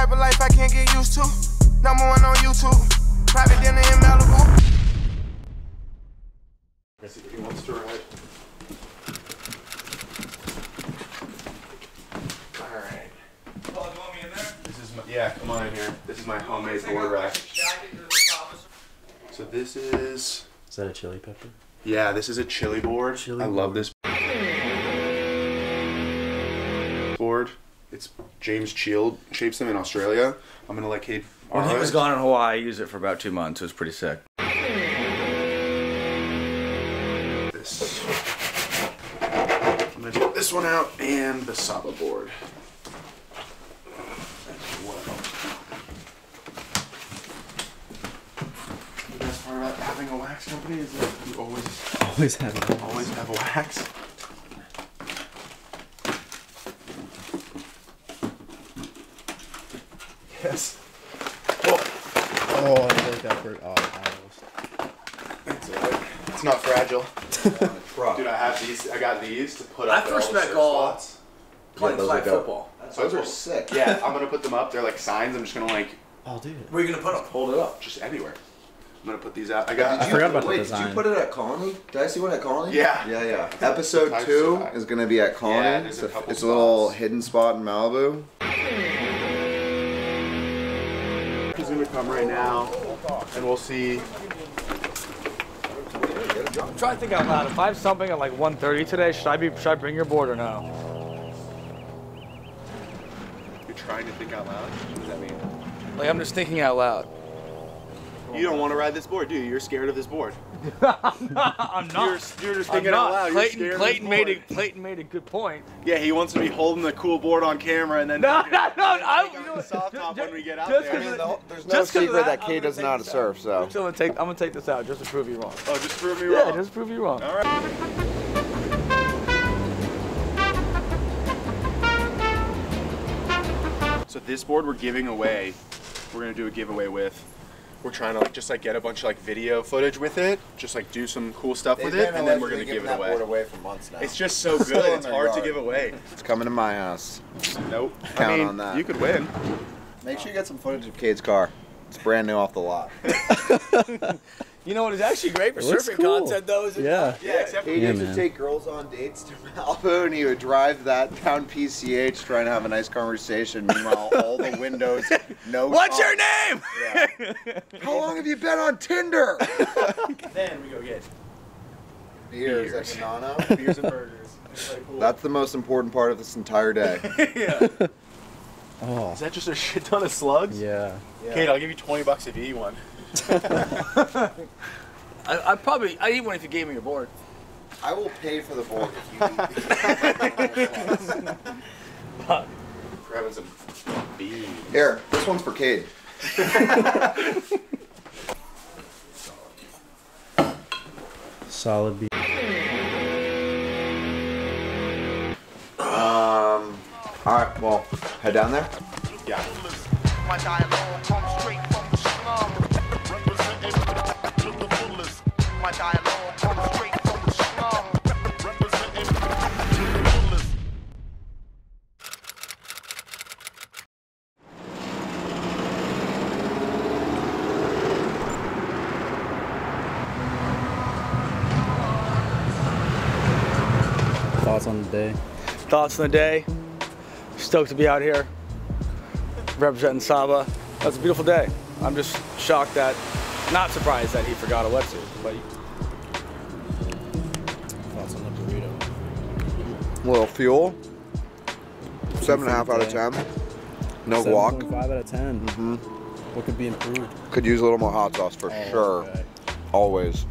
type of life I can't get used to. Number one on YouTube. Private dinner in Malibu. I see if he wants to ride. Alright. Oh, you want me in there? This is my, yeah, come on in here. This is my homemade board rack. So this is... Is that a chili pepper? Yeah, this is a chili board. I love this board. It's James Shield shapes them in Australia. I'm gonna let Cade When he was gone in Hawaii, I used it for about 2 months. It was pretty sick. This. I'm gonna take this one out and the Saba board as well. The best part about having a wax company is that you always have a wax. Yes. Oh, I think Alpert. Oh, It's alright. It's not fragile. Dude, I have these. I got these to put up. I first met Gall playing flag football. Those are sick. Yeah, I'm gonna put them up. They're like signs. I'm just gonna like. Oh, dude. Where are you gonna put them? Hold it up. Just anywhere. I'm gonna put these out. I forgot about the Wait, design. did you put it at Colony? Did I see one at Colony? Yeah. Yeah. Episode 2 is gonna be at Colony. Yeah, it's a little hidden spot in Malibu. He's gonna come right now, and we'll see. I'm trying to think out loud. If I have something at like 1:30 today, should I bring your board or no? You're trying to think out loud? What does that mean? Like I'm just thinking out loud. You don't want to ride this board, do you? You're scared of this board. I'm not. You're just thinking out loud. Clayton made a good point. Yeah, he wants to be holding the cool board on camera and then. No. Soft top when we get out just there. There's no secret that Kate doesn't know how to surf, so. I'm gonna take this out just to prove you wrong. Oh, just prove me wrong. Yeah, just prove you wrong. All right. So this board we're giving away. We're gonna do a giveaway with. We're trying to like get a bunch of like video footage with it, just like do some cool stuff with it, and then we're gonna give it away. Board away for months now. It's just so good. It's hard to give away. It's coming to my house. Nope. Count on that. You could win. Make sure you get some footage of Cade's car. It's brand new off the lot. You know what is actually great for Looks surfing cool. content though? Is it? Yeah. Yeah, except for He used to take girls on dates to Malibu, and he would drive that down PCH trying to have a nice conversation. Meanwhile, all the windows, no. What's talk. your name? Yeah. How long have you been on Tinder? Then we go get Beers at Banana. beers and burgers. Really cool. That's the most important part of this entire day. Yeah. Oh. Is that just a shit ton of slugs? Yeah. Kate, I'll give you 20 bucks if you eat one. I'd eat one if you gave me your board. I will pay for the board if you eat. Grabbing some beans. Here, this one's for Cade. Solid beat. Alright, well, head down there. Yeah. My dialogue comes straight from the slum. Representing to the fullest. My dialogue comes straight from the slum. Representing to the fullest. Thoughts on the day? Thoughts on the day? Stoked to be out here representing Saba. That's a beautiful day. I'm just shocked that, not surprised that he forgot a wetsuit. But Thoughts on the burrito? A little fuel. 7.5 out of 10. No guac. 7.5 out of 10. Mm-hmm. What could be improved? Could use a little more hot sauce for sure. Okay. Always.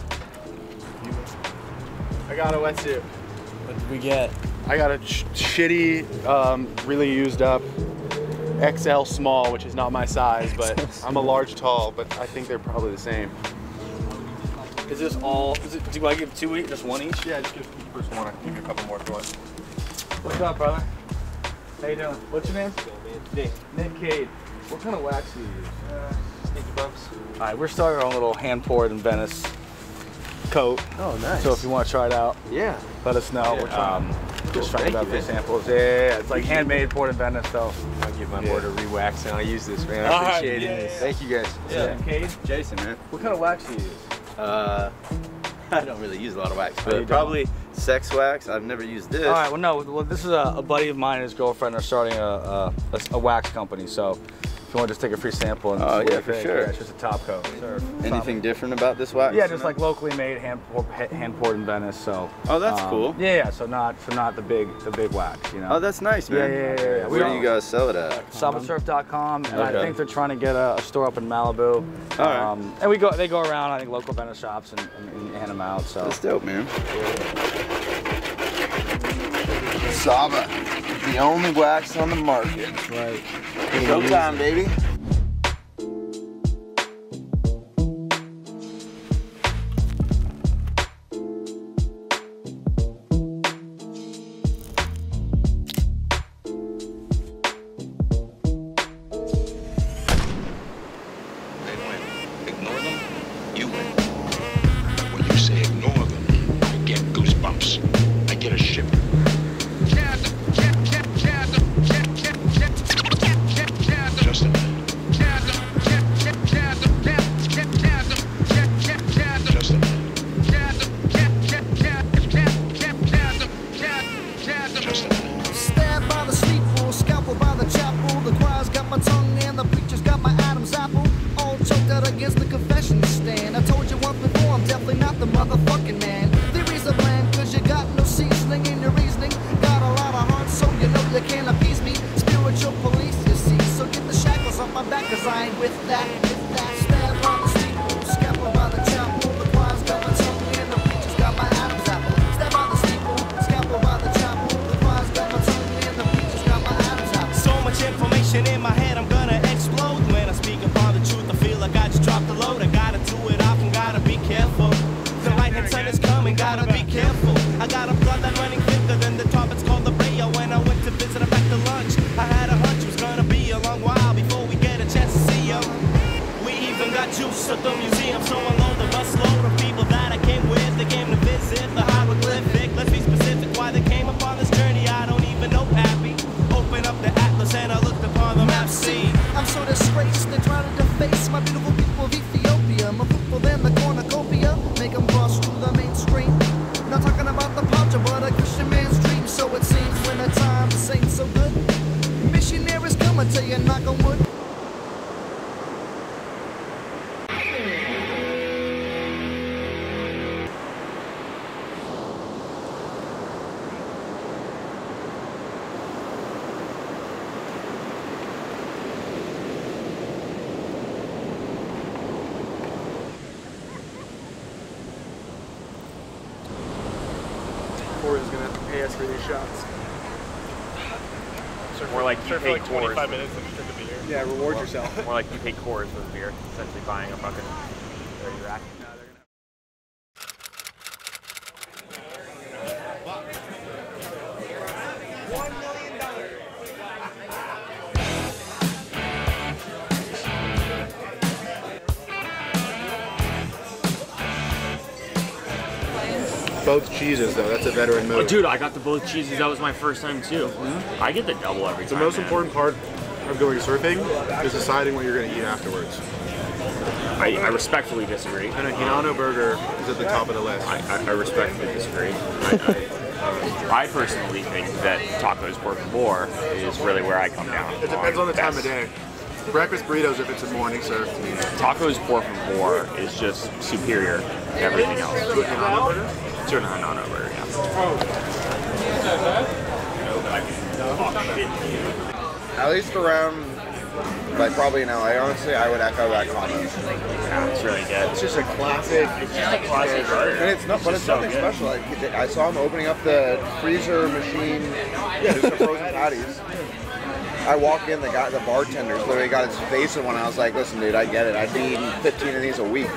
I got a wetsuit. What did we get? I got a shitty, really used up XL small, which is not my size, but I'm a large tall, but I think they're probably the same. is this all? Do I give 2 each? Just 1 each? Yeah, just give the first one. I can give you a couple more if you want. What's up, brother? How you doing? What's your name? Nick. Nick Cade. What kind of wax do you use? Sneaky bumps. All right, we're starting our own little hand-poured in Venice coat. Oh, nice. So if you want to try it out, Yeah. let us know. Yeah. We're trying, just trying to grab free samples. Yeah, it's like handmade, poured in Venice, so get my Murda re-wax and I'll use this, man. I appreciate it. Thank you guys. Yeah. Cade? Jason, man. What kind of wax do you use? I don't really use a lot of wax, but probably sex wax. I've never used this. All right, well, no, well, this is a buddy of mine and his girlfriend are starting a wax company, so if you want to just take a free sample and yeah, for sure. Yeah, it's just a top coat. Anything different about this wax? Yeah, just like locally made, hand poured in Venice. So. Oh, that's cool. Yeah, so not the big wax, you know. Oh, that's nice, man. Yeah. Where do you guys sell it at? Stopandsurf.com, and I think they're trying to get a store up in Malibu. All right. And they go around, I think, local Venice shops and hand them out. So. That's dope, man. Saba, the only wax on the market. That's right. Showtime, baby. Ignore them, you win. When you say ignore them, I get goosebumps. I get a shiver. Just a minute. Just a minute. Just a minute. Stabbed by the Steeple, scalpel by the chapel. The choir's got my tongue and the preacher's got my Adam's apple. All choked out against the confession stand. I told you once before, I'm definitely not the motherfucking man. Theories are bland, cause you got no seasoning in your reasoning. Got a lot of heart, so you know you can't appease me. Spiritual police, you see. So get the shackles off my back, cause I ain't with that. Stabbed by the Steeple, scalpel by the chapel. The choir's got my tongue and the preacher's got my Adam's apple. Stabbed by the Steeple, scalpel by the chapel. The choir's got my tongue and the preacher's got my Adam's apple. So much information in my head, I'm gonna explode. When I speak upon the truth, I feel like I just dropped the load. I gotta do it often, gotta be careful. The right-hand side is coming, gotta be careful. I got a blood that's running thicker than the top, it's called the Rio. When I went to visit, I packed the lunch. I had a hunch it was gonna be a long while before we get a chance to see you. We even got juice at the museum, so unload the busload of people that I came with. They came to visit the hieroglyphic. Let's be specific, why they came upon this journey, I don't even know, Pappy. Open up the atlas and I looked upon the map, see. I'm so disgraced, they're trying to deface my beautiful people of Ethiopia. More fruitful than the cornucopia, make them cross through the mainstream. Not talking about the culture, but a Christian man's dream. So it seems when the times ain't so good, missionaries come and tell you knock on wood. Corey's gonna pay us for these shots. More like you pay like 25 minutes and just drink a beer. Yeah, reward yourself. More like you pay cores for the beer, essentially buying a fucking 30 rack. Both cheeses, though. That's a veteran move. Oh, dude, I got the both cheeses. That was my first time too. I get the double every time. The most important part of going surfing is deciding what you're going to eat afterwards. I respectfully disagree. And a Hinano burger is at the top of the list. I respectfully disagree. I personally think that tacos por favor is really where I come down. It depends on the time of day. Breakfast burritos if it's a morning surf. Tacos por favor is just superior to everything else. To a Hinano burger? To a Hinano burger, yeah. At least around, like probably in LA, honestly, I would echo that comment. Yeah, it's really good. It's just a classic. It's just a classic burger. And it's not, but it's nothing special. Like I saw him opening up the freezer machine, just the frozen patties. I walk in, the bartender's literally got his face in one. I was like, listen, dude, I get it. I'd be eating 15 of these a week.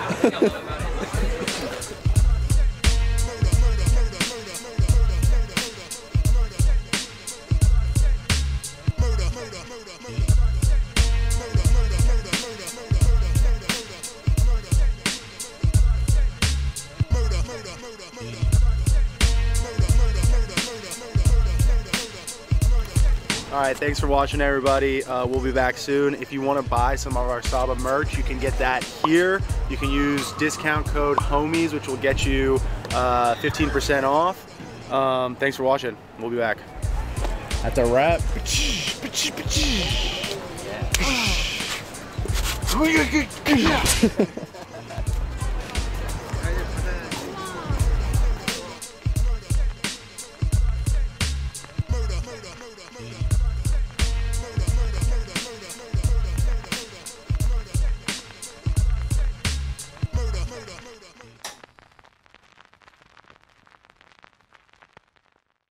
All right, thanks for watching, everybody. We'll be back soon. If you want to buy some of our Saba merch, you can get that here. You can use discount code HOMIES, which will get you 15% off. Thanks for watching. We'll be back. That's a wrap. Yeah.